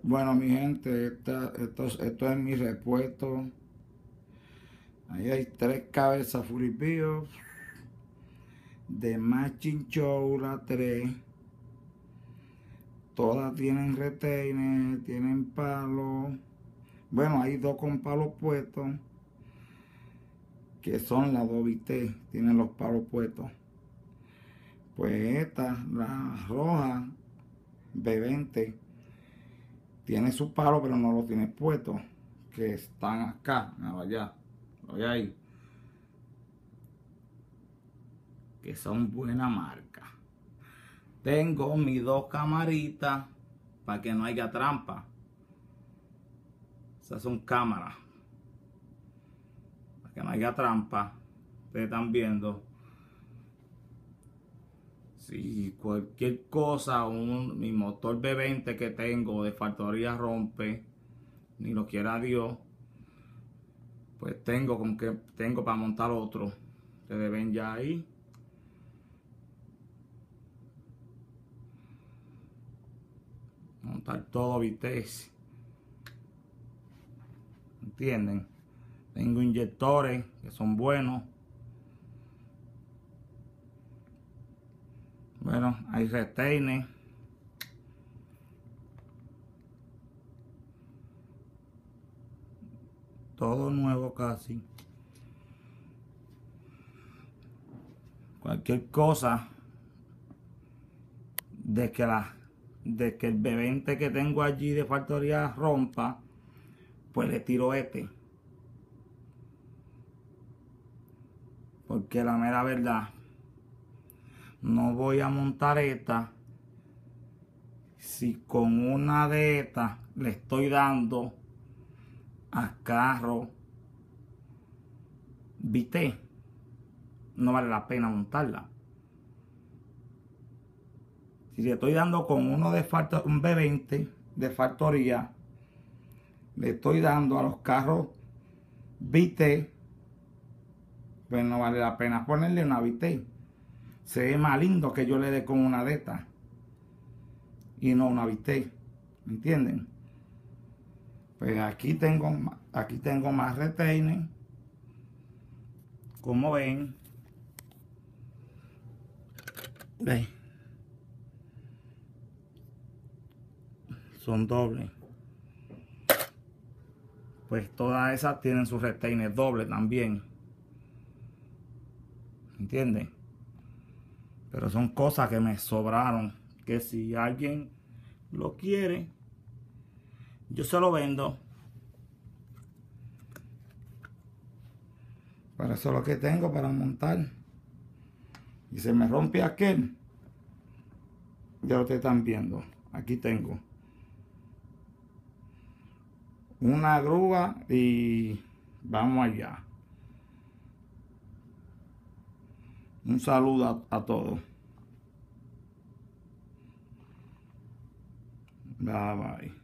Bueno, mi gente, esto es mi repuesto. Ahí hay 3 cabezas Furibio de Matching Show, las 3. Todas tienen retenes, tienen palos. Bueno, hay 2 con palos puestos, que son las 2BT, tienen los palos puestos. Pues esta, la roja, B20, tiene su palo, pero no lo tiene puesto, que están acá, allá, ahí, que son buena marca. Tengo mis 2 camaritas para que no haya trampa. Esas son cámaras para que no haya trampa. Ustedes están viendo. Si cualquier cosa, mi motor B20 que tengo de factoría rompe, ni lo quiera Dios, pues tengo para montar otro. Ustedes ven ya ahí. Montar todo vitesse. ¿Entienden? Tengo inyectores que son buenos. Bueno, hay retainers. Todo nuevo casi. Cualquier cosa de que el B20 que tengo allí de factoría rompa, pues le tiro este. Porque la mera verdad, no voy a montar esta si con una de estas le estoy dando a carro VT. No vale la pena montarla. Si le estoy dando con uno de un B20 de factoría, le estoy dando a los carros VT, pues no vale la pena ponerle una VT. Se ve más lindo que yo le dé con una de estas y no una VT. ¿Me entienden? Pues aquí tengo más retainers. Como ven, son dobles. Pues todas esas tienen sus retainers dobles también. ¿Entienden? Pero son cosas que me sobraron, que si alguien lo quiere, yo se lo vendo. Para eso es lo que tengo para montar. Y se me rompe aquel, ya lo ustedes están viendo. Aquí tengo una grúa y vamos allá. Un saludo a todos. Bye bye.